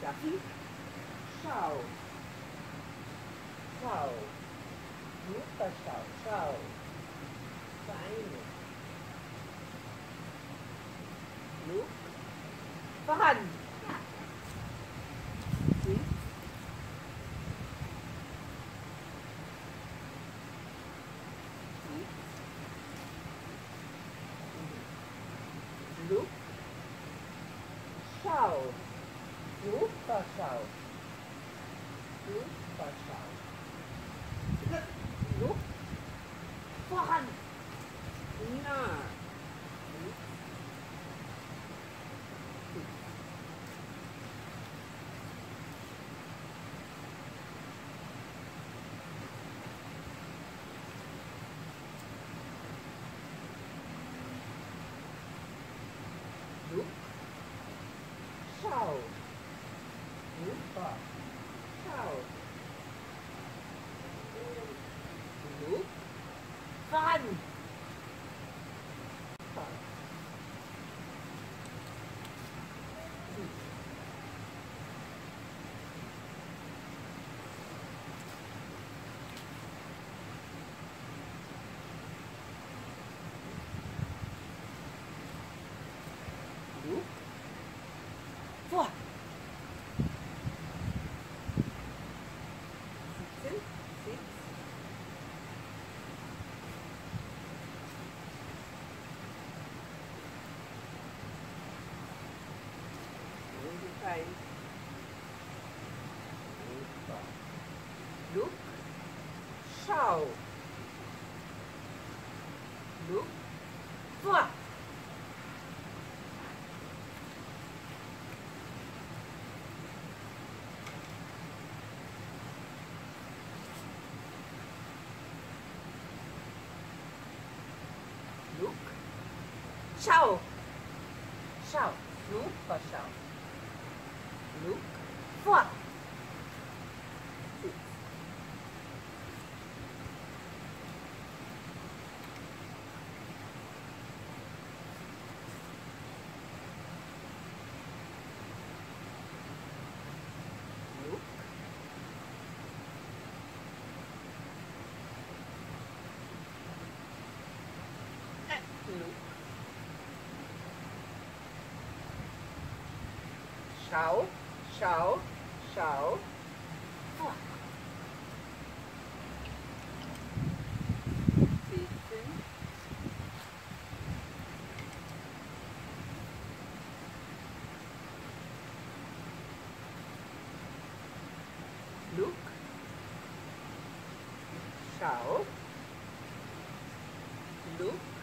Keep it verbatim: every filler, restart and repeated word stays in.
Ducky. Schau. Schau. Super, schau, schau. Feine. Look. Voran. Sit. Sit. Look. Schau. Super, schau. Super, schau. Look. Voran. Na. Sit. Sit. Look. Schau. Super. Schau. Look. Voran. Super. Sit. Look. Vor. Sitzen. Sitz. Very fine. Super. Look. Schau. Look. Vor. Look. Schau. Schau. Super, schau. Look. Vor. Sitz. Look. Look. Schau, schau, schau. Vor. Sitzen. Look. Schau. Look.